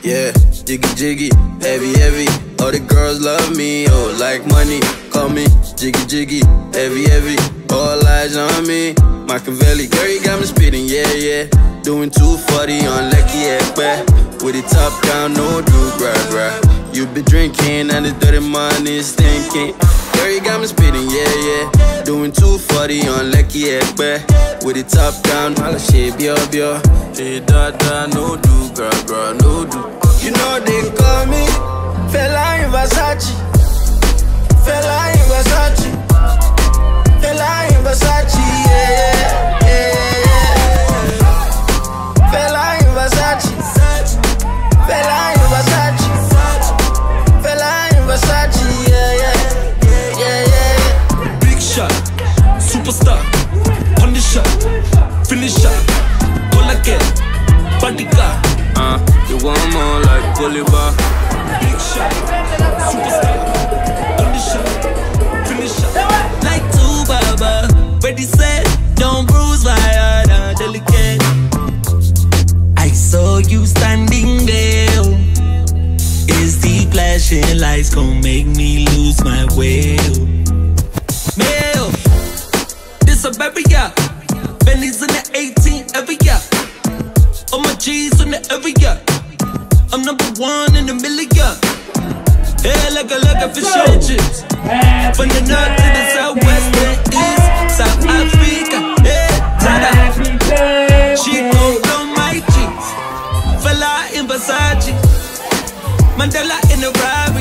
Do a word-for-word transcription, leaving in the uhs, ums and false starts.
Yeah, jiggy jiggy, heavy heavy. All the girls love me, oh, like money. Call me jiggy jiggy, heavy heavy. All eyes on me, Machiavelli. Girl, you got me spitting, yeah, yeah. Doing two forty on Lecky Ekpe. With it top down, no do, bruh, bruh. You be drinking and the dirty money is stinking. Girl, you got me spitting, yeah, yeah. Doing two forty on Lecky Ekpe. With it top down, all the shit, bio, bio. Hey, da, da, no do, bruh, bruh, no do. You know they call me Fela in Versace. Fela in Versace. Fela in Versace, yeah, yeah, yeah, yeah. Fela in Versace. Fela in Versace. Fela in Versace, yeah, yeah, yeah, yeah. Big shot, superstar, Punisher, finisher, all again, bodyguard. Uh, you want more like Bolivar. Big shot, superstar, Punisher, finisher. Like two Baba, ready set, don't bruise my heart, I'm delicate. I saw you standing there. Is the flashing lights gon' make me lose my will? Mail, this a baby, yeah. Benny's in the eighteen every year. All my G's in the area. I'm number one in the million. Yeah, like a like a fish and chips. From the north to the southwest and east, South Africa. Yeah, tada. She gon' blow my cheeks. Fela in Versace. Mandela in the ride.